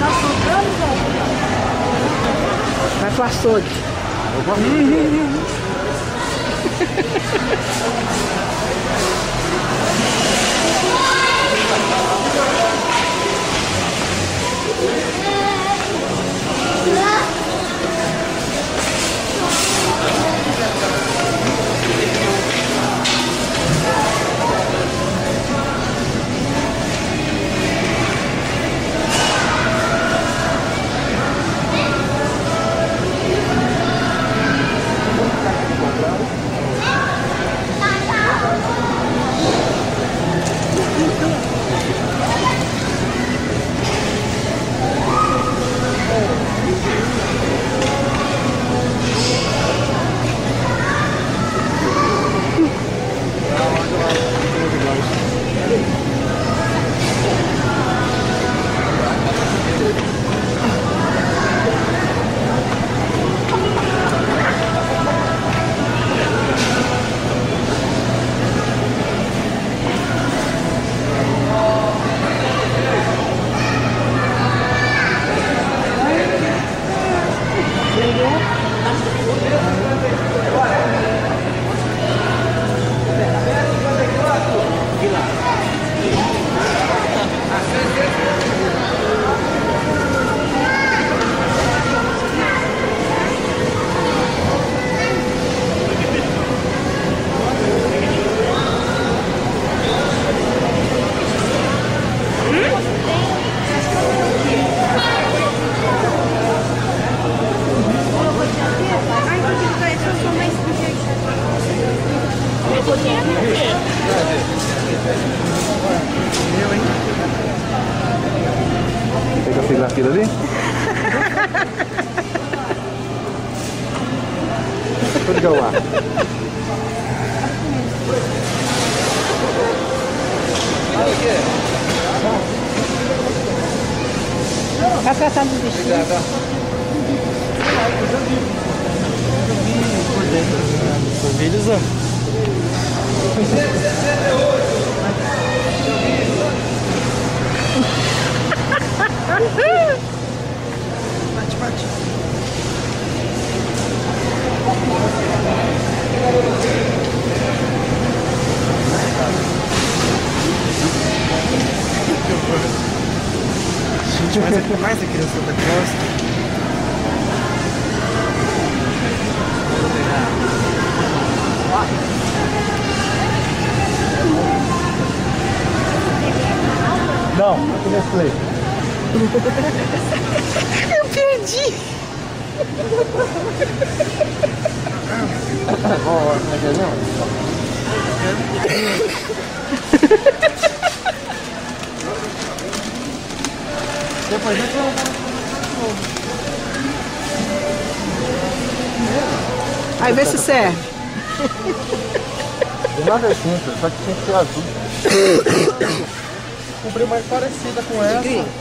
Vai pro açougue. Tem que pegar aquilo ali? Vou ligar o ar. Vai tratar do vestido. Vídeos, ó. Bate, bate. Gente, mas é mais a criança da Costa. Não, aqui nesse play. Eu perdi. Ó, como é que é, não? Depois a gente vai Aí vê se serve. O nada é simples, só que tinha que ser azul. comprei mais parecida com essa.